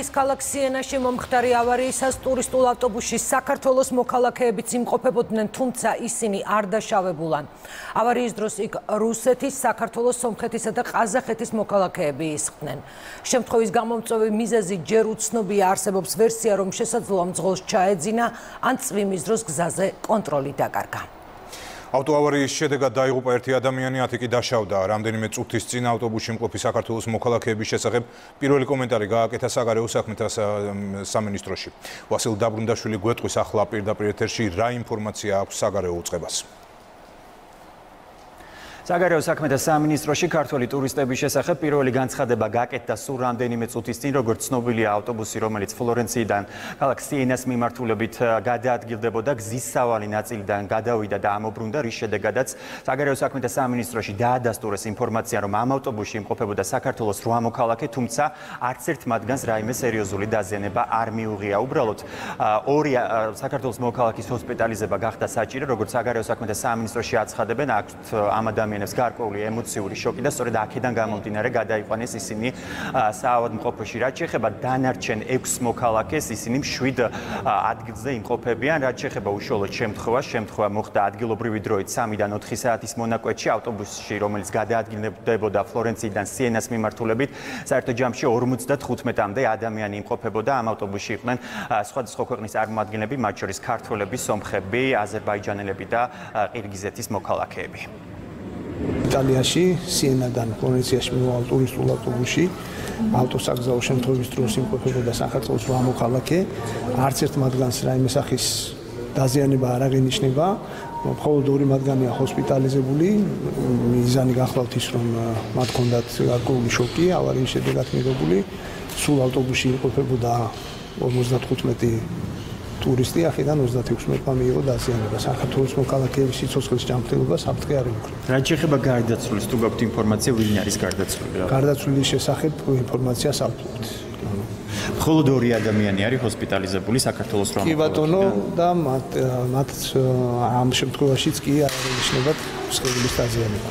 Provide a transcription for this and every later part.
იტალიის ქალაქ სიენაში მომხდარი ავარიისას ტურისტულ ავტობუსში საქართველოს მოქალაქეებიც იმყოფებოდნენ, თუმცა ისინი არ დაშავებულან. ავარიის დროს იქ რუსეთის, საქართველოს, სომხეთისა და ყაზახეთის მოქალაქეები ისხდნენ. შემთხვევის გამომწვევი მიზეზი ჯერ უცნობია, არსებობს ვერსია, რომ შესაძლოა მძღოლს ჩაეძინა ან წვიმის დროს გზაზე კონტროლი დაკარგა. ავტოავარიის შედეგად დაიღუპა ერთი ადამიანი, 10 კი დაშავდა. რამდენიმე წუთის წინ ავტობუსში მყოფი საქართველოს მოქალაქეების შესახებ პირველი კომენტარი გააკეთა საგარეო საქმეთა სამინისტროში. ვასილ დაბრუნდაშვილი გვეტყვის ახლა პირდაპირ ეთერში რა ინფორმაცია აქვს საგარეო უწყებას. საგარეო საქმეთა სამინისტროში ქართველი ტურისტების შესახებ პირველი განცხადება გაკეთდა სულ რამდენიმე წუთის წინ, როგორც ცნობილია, ავტობუსი, რომელიც ფლორენციიდან ქალაქ სიენას მიმართულებით გადაადგილდებოდა, გზის სავალი ნაწილიდან გადავიდა და ამობრუნდა, რის შედეგადაც საგარეო საქმეთა სამინისტროში დაადასტურეს ინფორმაცია, რომ ამ ავტობუსში იმყოფებოდა საქართველოს 8 მოქალაქე, თუმცა არც ერთ მათგანს რაიმე სერიოზული დაზიანება არ მიუღია. უბრალოდ ორი საქართველოს მოქალაქის ჰოსპიტალიზება გახდა საჭირო, როგორც საგარეო საქმეთა სამინისტროში აცხადებენ, აქვთ ამ ადამიანებს გარკვეული ემოციური შოკი და სწორედ აქედან გამომდინარე გადაიყვანეს ისინი საავადმყოფოში. რაც შეეხება დანარჩენ 6 მოქალაქეს, ისინი 7 ადგილზე იმყოფებიან. რაც შეეხება უშუალოდ შემთხვევა მოხდა ადგილობრივი დროით 3-დან 4 საათის მონაკვეთში ავტობუსში, რომელიც გადაადგილდებოდა ფლორენციიდან სიენას მიმართულებით. საერთო ჯამში 55-მდე ადამიანი იმყოფებოდა. ამ ავტობუსში იყვნენ სხვადასხვა ქვეყნის წარმომადგენლები, მათ შორის ქართველები, სომხები, აზერბაიჯანელები და ყირგიზეთის მოქალაქეები. იტალიაში სიენადან ფლორენციაში მიმავალ ტურისტულ ავტობუსში ავტოსაგზაო შემთხვევის დროს იმყოფებოდა საქართველოს 8 მოქალაქე. არც ერთ მათგანს რაიმე სახის დაზიანება არ აღინიშნება. მხოლოდ 2 მათგანია ჰოსპიტალიზებული. მიზანი გახლავთ ის, რომ მათ ჰქონდათ გარკვეული შოკი ავარიის შედეგად მიღებული. სულ ავტობუსში იმყოფებოდა 55 ტურისტი, აქედან 36-მდე მიიღო დაზიანება. საქართველოს მოქალაქეების სიცოცხლის ჯანმრთელობა საფრთხე არ ემუქრება. რაც შეეხება გარდაცვლის, თუ გაქვთ ინფორმაცია, ვინ არის გარდაცვლილი? გარდაცვლილის შესახებ ინფორმაციას არ ვფლობთ. მხოლოდ 2 ადამიანი არის ჰოსპიტალიზებული საქართველოს 8 კი ბატონო, და მათ ამ შემთხვევაშიც კი არ აღინიშნებათ სხეულის დაზიანება.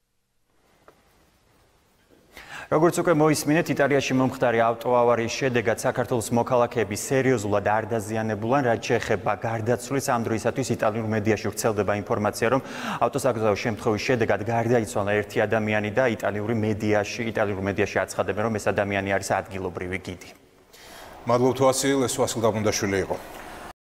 როგორც უკვე მოისმინეთ, იტალიაში მომხდარი ავტოავარიის შედეგად საქართველოს მოქალაქეები სერიოზულად არ დაზიანებულან. რაც შეეხება გარდაცვლის, ამ დროისათვის იტალიურ მედიაში ვრცელდება ინფორმაცია, რომ ავტოსაგზაო შემთხვევის შედეგად გარდაიცვალა ერთი ადამიანი და იტალიურ მედიაში აცხადებენ, რომ ეს ადამიანი არის ადგილობრივი გიდი. მადლობთ ვასილ, ეს ვასილ დაბრუნდაშვილი იყო.